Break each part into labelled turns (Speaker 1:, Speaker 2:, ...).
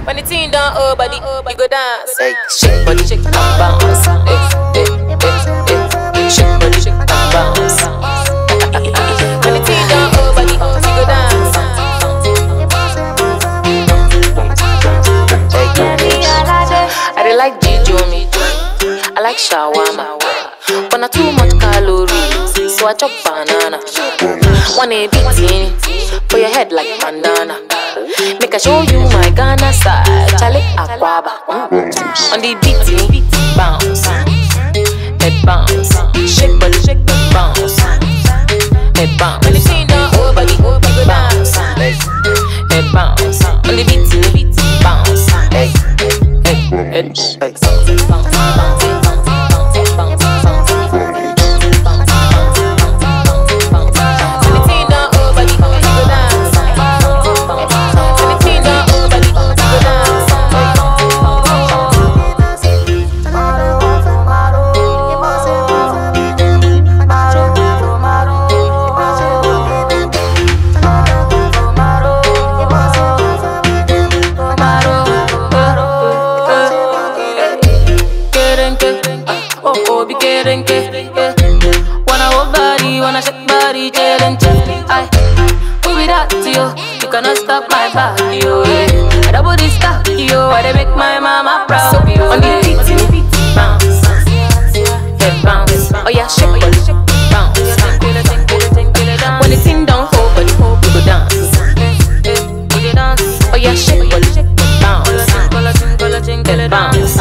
Speaker 1: When the team done body, you go dance. Hey, shake body, shake and bounce. Shake body, shake and bounce. When the team done body, you go dance. I dey like Jijomi, I like shawarma, but not too much calories, so I chop banana. One a beating for your head like bandana. Make I show you my Ghana style, Charlie Aquaba. On the beating, bounce, head bounce, shake body, shake bounce, head bounce. When the scene done, body, bounce, head bounce. On the beating, bounce, head bounce. Wanna hold body, wanna shake body, challenge. Who be that to you? You cannot stop my body, yo. I double this stuff, yo. I dey make my mama proud. So on the beat, bounce, head bounce. Oh yeah, shake body, bounce. When the thing down, hold body, you go dance. Oh yeah, shake body, bounce, head bounce.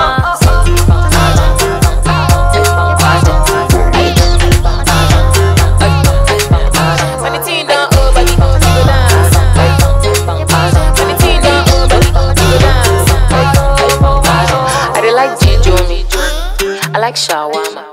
Speaker 1: I like shawarma,